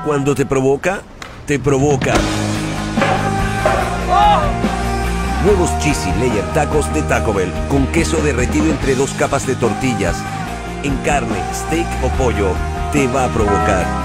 Cuando te provoca, te provoca. Nuevos Cheesy Layer Tacos de Taco Bell, con queso derretido entre dos capas de tortillas. En carne, steak o pollo, te va a provocar.